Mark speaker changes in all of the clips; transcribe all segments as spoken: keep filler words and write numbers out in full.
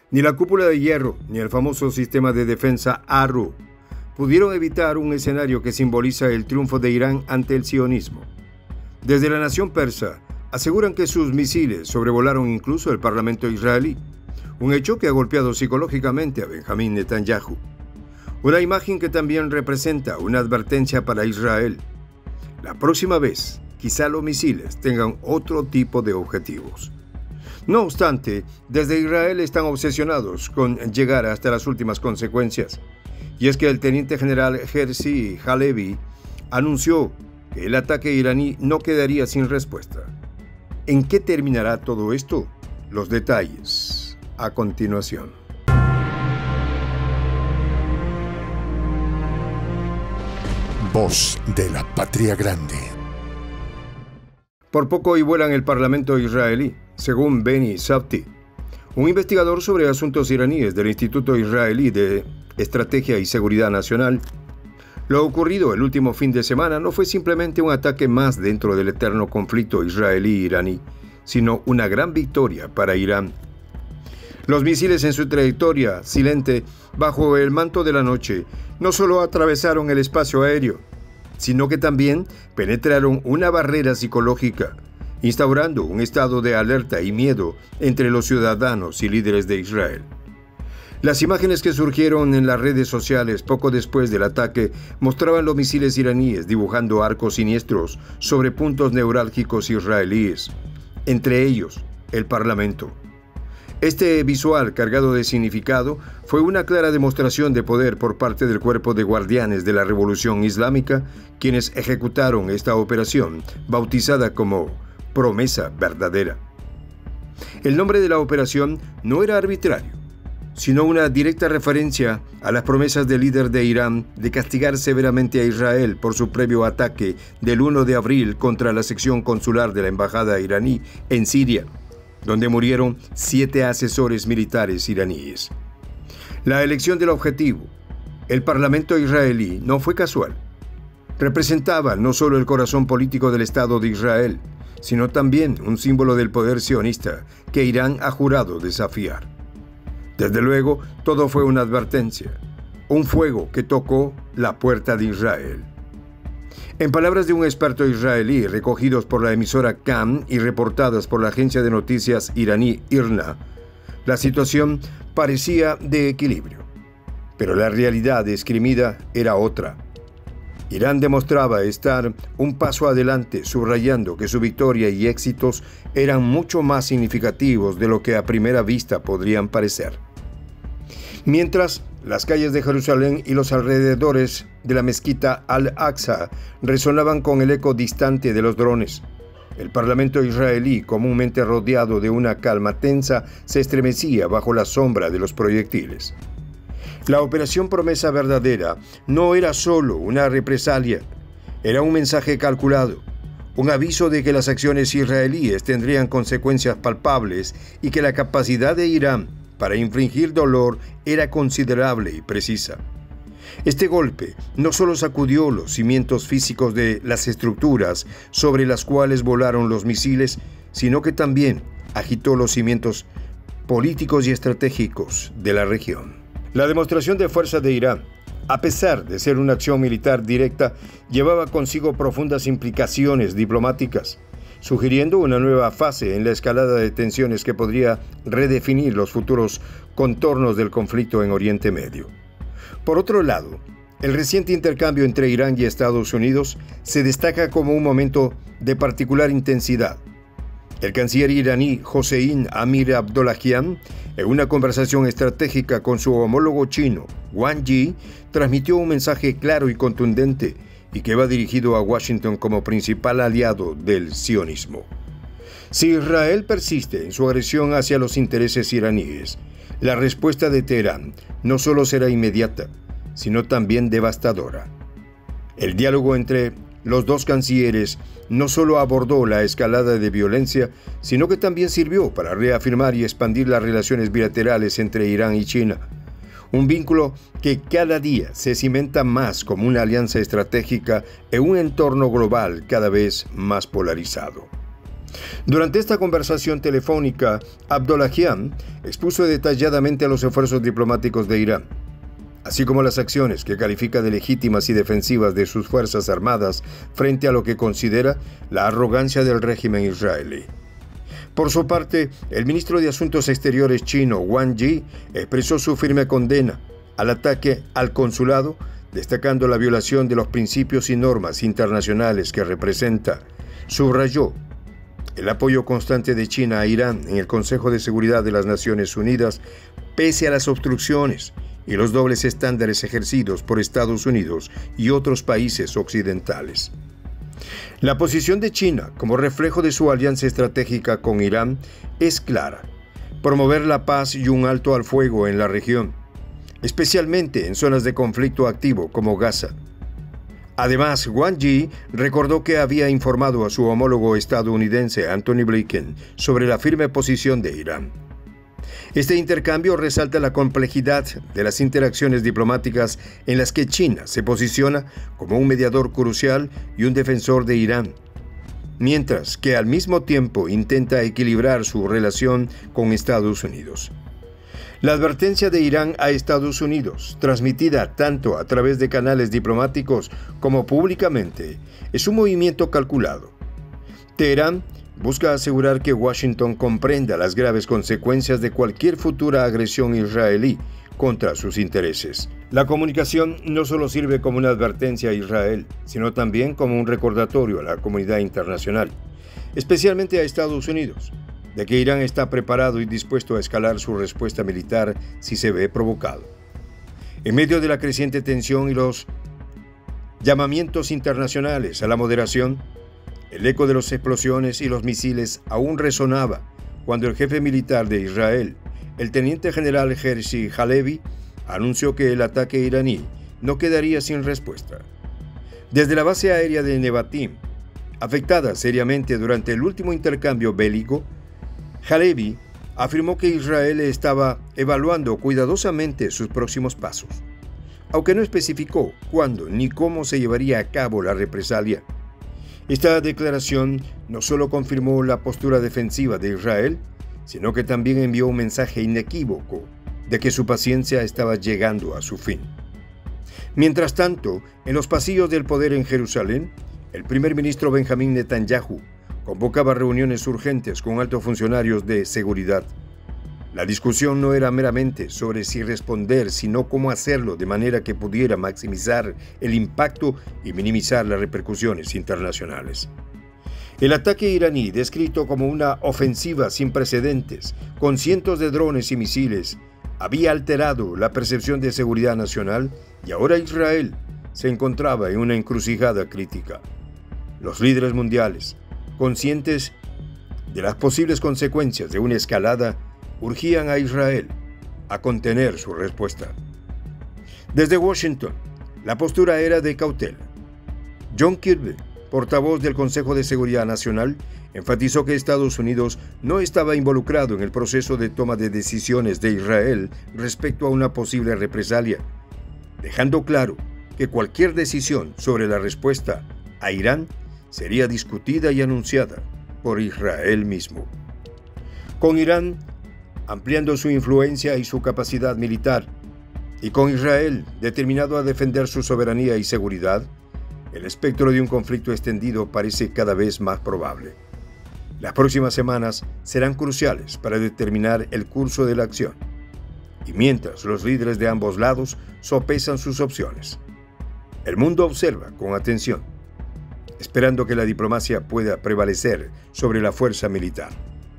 Speaker 1: Ni la cúpula de hierro, ni el famoso sistema de defensa Arru pudieron evitar un escenario que simboliza el triunfo de Irán ante el sionismo. Desde la nación persa, aseguran que sus misiles sobrevolaron incluso el parlamento israelí, un hecho que ha golpeado psicológicamente a Benjamín Netanyahu. Una imagen que también representa una advertencia para Israel. La próxima vez, quizá los misiles tengan otro tipo de objetivos. No obstante, desde Israel están obsesionados con llegar hasta las últimas consecuencias. Y es que el teniente general Herzi Halevi anunció que el ataque iraní no quedaría sin respuesta. ¿En qué terminará todo esto? Los detalles a continuación.
Speaker 2: Voz de la Patria Grande.
Speaker 1: Por poco y vuelan el parlamento israelí, según Benny Safdie, un investigador sobre asuntos iraníes del Instituto Israelí de Estrategia y Seguridad Nacional. Lo ocurrido el último fin de semana no fue simplemente un ataque más dentro del eterno conflicto israelí-iraní, sino una gran victoria para Irán. Los misiles en su trayectoria silente bajo el manto de la noche no solo atravesaron el espacio aéreo, sino que también penetraron una barrera psicológica, instaurando un estado de alerta y miedo entre los ciudadanos y líderes de Israel. Las imágenes que surgieron en las redes sociales poco después del ataque mostraban los misiles iraníes dibujando arcos siniestros sobre puntos neurálgicos israelíes, entre ellos el Parlamento. Este visual cargado de significado fue una clara demostración de poder por parte del Cuerpo de Guardianes de la Revolución Islámica, quienes ejecutaron esta operación, bautizada como Promesa Verdadera. El nombre de la operación no era arbitrario, sino una directa referencia a las promesas del líder de Irán de castigar severamente a Israel por su previo ataque del primero de abril contra la sección consular de la embajada iraní en Siria, donde murieron siete asesores militares iraníes. La elección del objetivo, el parlamento israelí, no fue casual. Representaba no solo el corazón político del Estado de Israel, sino también un símbolo del poder sionista que Irán ha jurado desafiar. Desde luego, todo fue una advertencia, un fuego que tocó la puerta de Israel. En palabras de un experto israelí recogidos por la emisora Kan y reportadas por la agencia de noticias iraní IRNA, la situación parecía de equilibrio, pero la realidad esgrimida era otra. Irán demostraba estar un paso adelante, subrayando que su victoria y éxitos eran mucho más significativos de lo que a primera vista podrían parecer. Mientras, las calles de Jerusalén y los alrededores de la mezquita Al-Aqsa resonaban con el eco distante de los drones. El parlamento israelí, comúnmente rodeado de una calma tensa, se estremecía bajo la sombra de los proyectiles. La operación Promesa Verdadera no era solo una represalia, era un mensaje calculado, un aviso de que las acciones israelíes tendrían consecuencias palpables y que la capacidad de Irán para infligir dolor era considerable y precisa. Este golpe no solo sacudió los cimientos físicos de las estructuras sobre las cuales volaron los misiles, sino que también agitó los cimientos políticos y estratégicos de la región. La demostración de fuerza de Irán, a pesar de ser una acción militar directa, llevaba consigo profundas implicaciones diplomáticas, sugiriendo una nueva fase en la escalada de tensiones que podría redefinir los futuros contornos del conflicto en Oriente Medio. Por otro lado, el reciente intercambio entre Irán y Estados Unidos se destaca como un momento de particular intensidad. El canciller iraní Hossein Amir Abdollahian, en una conversación estratégica con su homólogo chino, Wang Yi, transmitió un mensaje claro y contundente y que va dirigido a Washington como principal aliado del sionismo. Si Israel persiste en su agresión hacia los intereses iraníes, la respuesta de Teherán no solo será inmediata, sino también devastadora. El diálogo entre los dos cancilleres no solo abordó la escalada de violencia, sino que también sirvió para reafirmar y expandir las relaciones bilaterales entre Irán y China, un vínculo que cada día se cimenta más como una alianza estratégica en un entorno global cada vez más polarizado. Durante esta conversación telefónica, Abdollahian expuso detalladamente los esfuerzos diplomáticos de Irán, así como las acciones que califica de legítimas y defensivas de sus fuerzas armadas frente a lo que considera la arrogancia del régimen israelí. Por su parte, el ministro de Asuntos Exteriores chino, Wang Yi, expresó su firme condena al ataque al consulado, destacando la violación de los principios y normas internacionales que representa. Subrayó el apoyo constante de China a Irán en el Consejo de Seguridad de las Naciones Unidas, pese a las obstrucciones y los dobles estándares ejercidos por Estados Unidos y otros países occidentales. La posición de China, como reflejo de su alianza estratégica con Irán, es clara: promover la paz y un alto al fuego en la región, especialmente en zonas de conflicto activo como Gaza. Además, Wang Yi recordó que había informado a su homólogo estadounidense Antony Blinken sobre la firme posición de Irán. Este intercambio resalta la complejidad de las interacciones diplomáticas en las que China se posiciona como un mediador crucial y un defensor de Irán, mientras que al mismo tiempo intenta equilibrar su relación con Estados Unidos. La advertencia de Irán a Estados Unidos, transmitida tanto a través de canales diplomáticos como públicamente, es un movimiento calculado. Teherán busca asegurar que Washington comprenda las graves consecuencias de cualquier futura agresión israelí contra sus intereses. La comunicación no solo sirve como una advertencia a Israel, sino también como un recordatorio a la comunidad internacional, especialmente a Estados Unidos, de que Irán está preparado y dispuesto a escalar su respuesta militar si se ve provocado. En medio de la creciente tensión y los llamamientos internacionales a la moderación, el eco de las explosiones y los misiles aún resonaba cuando el jefe militar de Israel, el teniente general Herzi Halevi, anunció que el ataque iraní no quedaría sin respuesta. Desde la base aérea de Nevatim, afectada seriamente durante el último intercambio bélico, Halevi afirmó que Israel estaba evaluando cuidadosamente sus próximos pasos, aunque no especificó cuándo ni cómo se llevaría a cabo la represalia. Esta declaración no solo confirmó la postura defensiva de Israel, sino que también envió un mensaje inequívoco de que su paciencia estaba llegando a su fin. Mientras tanto, en los pasillos del poder en Jerusalén, el primer ministro Benjamín Netanyahu convocaba reuniones urgentes con altos funcionarios de seguridad. La discusión no era meramente sobre si responder, sino cómo hacerlo de manera que pudiera maximizar el impacto y minimizar las repercusiones internacionales. El ataque iraní, descrito como una ofensiva sin precedentes, con cientos de drones y misiles, había alterado la percepción de seguridad nacional y ahora Israel se encontraba en una encrucijada crítica. Los líderes mundiales, conscientes de las posibles consecuencias de una escalada, urgían a Israel a contener su respuesta. Desde Washington, la postura era de cautela. John Kirby, portavoz del Consejo de Seguridad Nacional, enfatizó que Estados Unidos no estaba involucrado en el proceso de toma de decisiones de Israel respecto a una posible represalia, dejando claro que cualquier decisión sobre la respuesta a Irán sería discutida y anunciada por Israel mismo. Con Irán ampliando su influencia y su capacidad militar, y con Israel determinado a defender su soberanía y seguridad, el espectro de un conflicto extendido parece cada vez más probable. Las próximas semanas serán cruciales para determinar el curso de la acción, y mientras los líderes de ambos lados sopesan sus opciones, el mundo observa con atención, esperando que la diplomacia pueda prevalecer sobre la fuerza militar.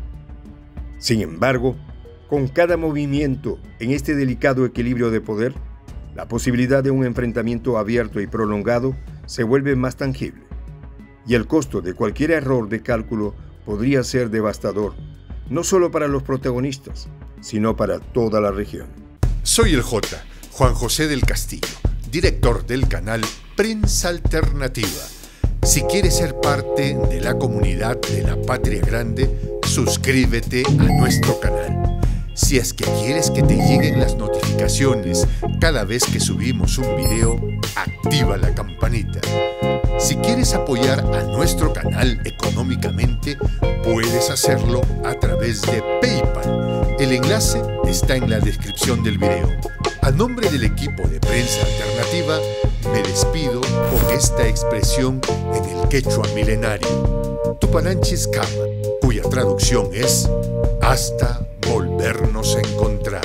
Speaker 1: Sin embargo, con cada movimiento en este delicado equilibrio de poder, la posibilidad de un enfrentamiento abierto y prolongado se vuelve más tangible, y el costo de cualquier error de cálculo podría ser devastador, no solo para los protagonistas, sino para toda la región.
Speaker 2: Soy el J, Juan José del Castillo, director del canal Prensa Alternativa. Si quieres ser parte de la comunidad de la Patria Grande, suscríbete a nuestro canal. Si es que quieres que te lleguen las notificaciones cada vez que subimos un video, activa la campanita. Si quieres apoyar a nuestro canal económicamente, puedes hacerlo a través de PayPal. El enlace está en la descripción del video. A nombre del equipo de Prensa Alternativa, me despido con esta expresión en el quechua milenario, Tupananchis Kama, cuya traducción es hasta volvernos a encontrar.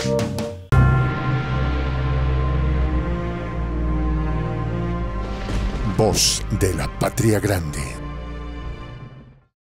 Speaker 2: Voz de la Patria Grande.